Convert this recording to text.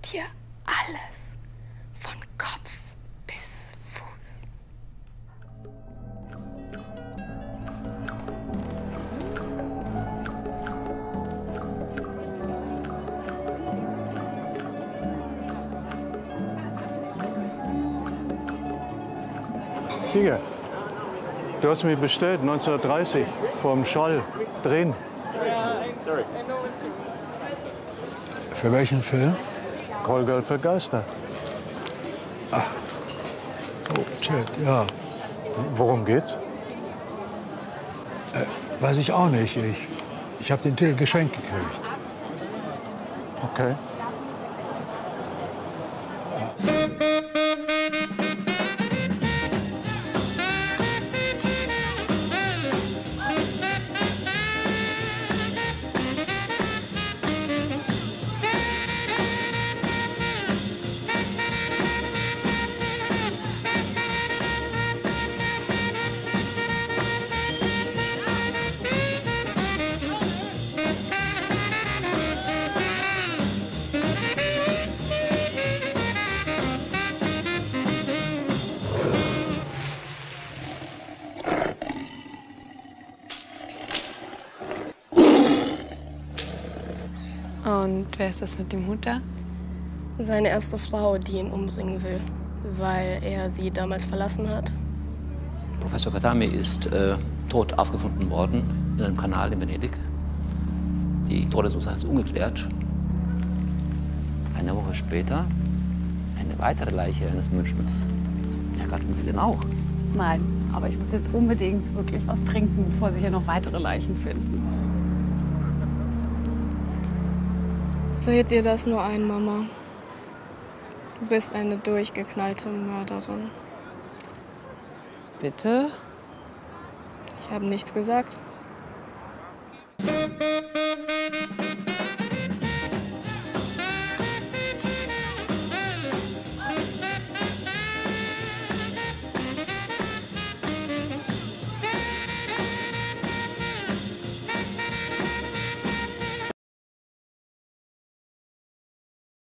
dir alles, von Kopf bis Fuß. Digga, du hast mich bestellt, 1930, vorm Schall, drehen. Für welchen Film? Callgirl für Geister. Oh, shit, ja. Worum geht's? Weiß ich auch nicht. Ich habe den Titel geschenkt gekriegt. Okay. Und wer ist das mit dem Hut da? Seine erste Frau, die ihn umbringen will, weil er sie damals verlassen hat. Professor Khatami ist tot aufgefunden worden in einem Kanal in Venedig. Die Todesursache ist ungeklärt. Eine Woche später eine weitere Leiche eines Münchners. Ergattern Sie den auch? Nein, aber ich muss jetzt unbedingt wirklich was trinken, bevor sich hier noch weitere Leichen finden. Red dir das nur ein, Mama. Du bist eine durchgeknallte Mörderin. Bitte? Ich habe nichts gesagt.